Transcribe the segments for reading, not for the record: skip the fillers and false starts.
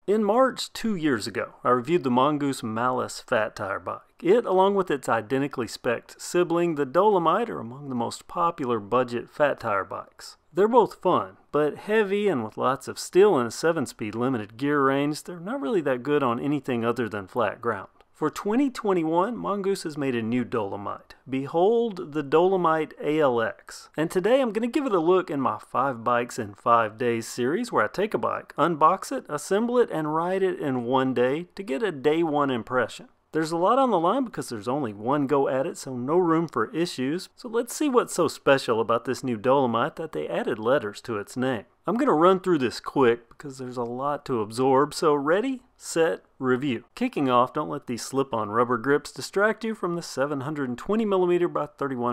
In March 2 years ago, I reviewed the Mongoose Malice Fat Tire Bike. It, along with its identically spec'd sibling, the Dolomite, are among the most popular budget fat tire bikes. They're both fun, but heavy and with lots of steel and a 7-speed limited gear range, they're not really that good on anything other than flat ground. For 2021, Mongoose has made a new Dolomite. Behold the Dolomite ALX. And today I'm going to give it a look in my 5 bikes in 5 days series where I take a bike, unbox it, assemble it, and ride it in one day to get a day one impression. There's a lot on the line because there's only one go at it, so no room for issues. So let's see what's so special about this new Dolomite that they added letters to its name. I'm going to run through this quick because there's a lot to absorb, so ready, set, review. Kicking off, don't let these slip-on rubber grips distract you from the 720mm by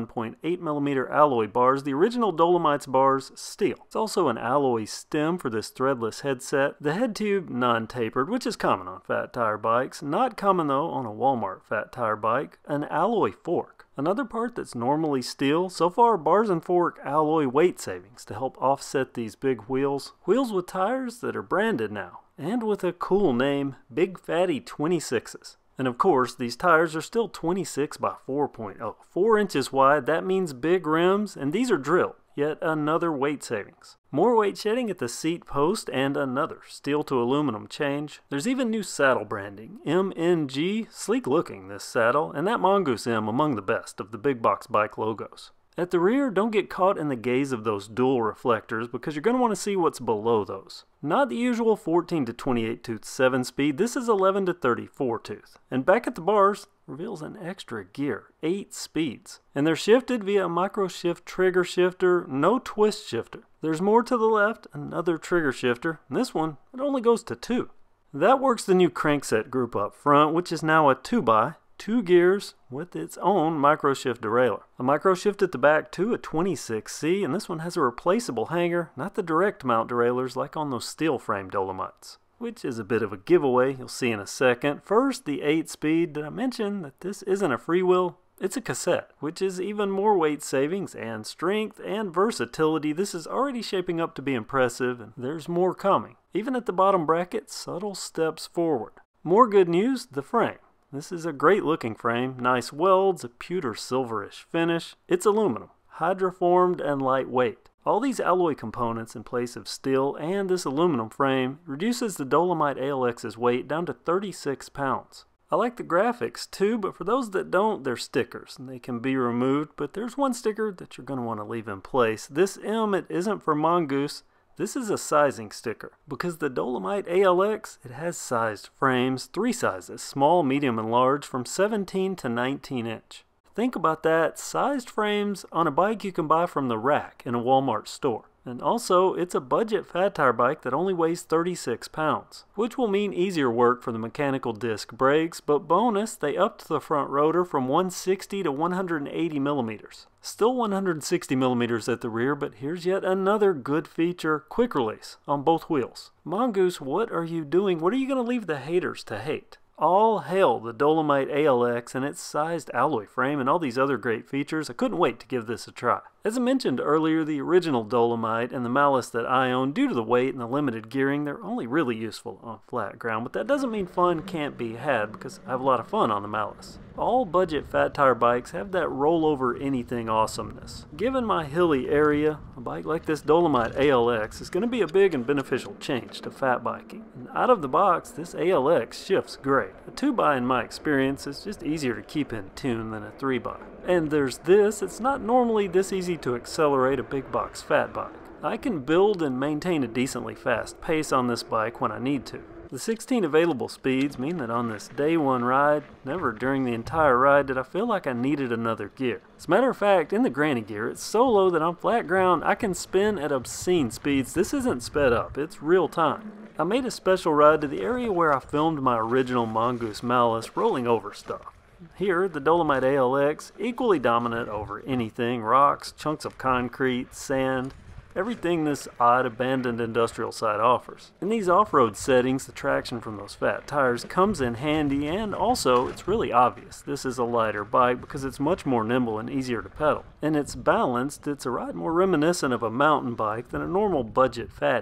31.8mm alloy bars. The original Dolomite's bars, steel. It's also an alloy stem for this threadless headset. The head tube, non-tapered, which is common on fat tire bikes. Not common though on a Walmart fat tire bike. An alloy fork. Another part that's normally steel, so far bars and fork alloy weight savings to help offset these big wheels. Wheels with tires that are branded now, and with a cool name, Big Fatty 26s. And of course, these tires are still 26 by 4.0. 4 inches wide, that means big rims, and these are drilled. Yet another weight savings. More weight shedding at the seat post and another steel to aluminum change. There's even new saddle branding. MNG, sleek looking this saddle, and that Mongoose M among the best of the big box bike logos. At the rear, don't get caught in the gaze of those dual reflectors because you're going to want to see what's below those. Not the usual 14 to 28 tooth 7-speed, this is 11 to 34 tooth. And back at the bars, reveals an extra gear, 8 speeds. And they're shifted via a micro shift trigger shifter, no twist shifter. There's more to the left, another trigger shifter, and this one, it only goes to 2. That works the new crankset group up front, which is now a 2x, 2 gears with its own micro shift derailleur. A micro shift at the back too, a 26C, and this one has a replaceable hanger, not the direct mount derailleurs like on those steel frame Dolomites. Which is a bit of a giveaway, you'll see in a second. First, the 8-speed. Did I mention that this isn't a freewheel? It's a cassette, which is even more weight savings and strength and versatility. This is already shaping up to be impressive, and there's more coming. Even at the bottom bracket, subtle steps forward. More good news, the frame. This is a great looking frame, nice welds, a pewter silverish finish. It's aluminum, hydroformed and lightweight. All these alloy components in place of steel and this aluminum frame reduces the Dolomite ALX's weight down to 36 pounds. I like the graphics too, but for those that don't, they're stickers and they can be removed, but there's one sticker that you're going to want to leave in place. This M, it isn't for Mongoose. This is a sizing sticker, because the Dolomite ALX, it has sized frames, 3 sizes, small, medium, and large, from 17 to 19 inch. Think about that, sized frames on a bike you can buy from the rack in a Walmart store. And also, it's a budget fat tire bike that only weighs 36 pounds, which will mean easier work for the mechanical disc brakes, but bonus, they upped the front rotor from 160 to 180 millimeters. Still 160 millimeters at the rear, but here's yet another good feature, quick release on both wheels. Mongoose, what are you doing? What are you going to leave the haters to hate? All hail the Dolomite ALX and its sized alloy frame and all these other great features. I couldn't wait to give this a try. As I mentioned earlier, the original Dolomite and the Malice that I own, due to the weight and the limited gearing, they're only really useful on flat ground, but that doesn't mean fun can't be had because I have a lot of fun on the Malice. All budget fat tire bikes have that rollover anything awesomeness. Given my hilly area, a bike like this Dolomite ALX is going to be a big and beneficial change to fat biking. And out of the box, this ALX shifts great. A 2x in my experience is just easier to keep in tune than a 3x. And there's this, it's not normally this easy to accelerate a big box fat bike. I can build and maintain a decently fast pace on this bike when I need to. The 16 available speeds mean that on this day one ride, never during the entire ride did I feel like I needed another gear. As a matter of fact, in the granny gear, it's so low that on flat ground I can spin at obscene speeds. This isn't sped up, it's real time. I made a special ride to the area where I filmed my original Mongoose Malice rolling over stuff. Here, the Dolomite ALX, equally dominant over anything, rocks, chunks of concrete, sand, everything this odd abandoned industrial site offers. In these off-road settings, the traction from those fat tires comes in handy, and also, it's really obvious this is a lighter bike because it's much more nimble and easier to pedal. And it's balanced, it's a ride more reminiscent of a mountain bike than a normal budget fatty.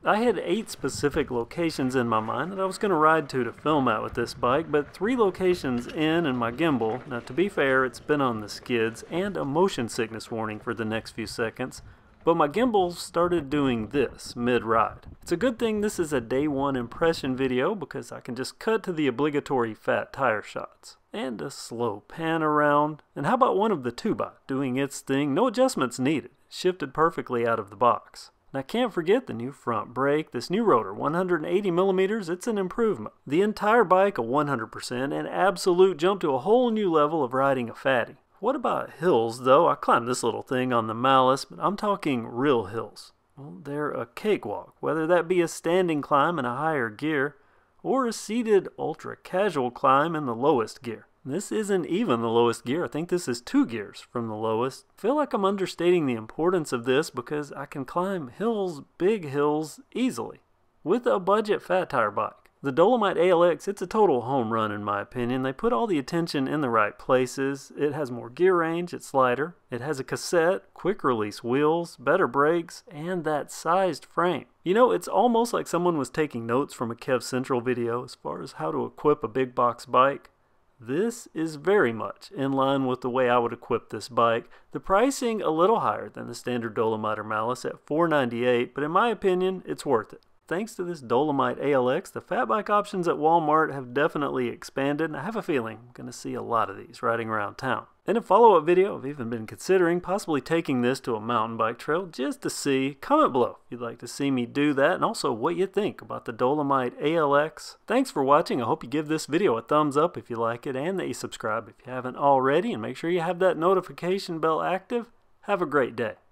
I had 8 specific locations in my mind that I was going to ride to film at with this bike, but 3 locations in and my gimbal, now to be fair, it's been on the skids and a motion sickness warning for the next few seconds, but my gimbal started doing this mid-ride. It's a good thing this is a day 1 impression video because I can just cut to the obligatory fat tire shots. And a slow pan around. And how about one of the 2x doing its thing, no adjustments needed, shifted perfectly out of the box. And I can't forget the new front brake, this new rotor, 180mm, it's an improvement. The entire bike a 100%, an absolute jump to a whole new level of riding a fatty. What about hills, though? I climbed this little thing on the Malice, but I'm talking real hills. Well, they're a cakewalk, whether that be a standing climb in a higher gear, or a seated ultra-casual climb in the lowest gear. This isn't even the lowest gear. I think this is 2 gears from the lowest. I feel like I'm understating the importance of this because I can climb hills, big hills, easily with a budget fat tire bike. The Dolomite ALX, it's a total home run in my opinion. They put all the attention in the right places. It has more gear range, it's lighter. It has a cassette, quick release wheels, better brakes, and that sized frame. You know, it's almost like someone was taking notes from a Kev Central video as far as how to equip a big box bike. This is very much in line with the way I would equip this bike. The pricing a little higher than the standard Dolomite or Malice at $498, but in my opinion, it's worth it. Thanks to this Dolomite ALX, the fat bike options at Walmart have definitely expanded, and I have a feeling I'm going to see a lot of these riding around town. In a follow-up video, I've even been considering possibly taking this to a mountain bike trail just to see. Comment below if you'd like to see me do that, and also what you think about the Dolomite ALX. Thanks for watching. I hope you give this video a thumbs up if you like it, and that you subscribe if you haven't already, and make sure you have that notification bell active. Have a great day.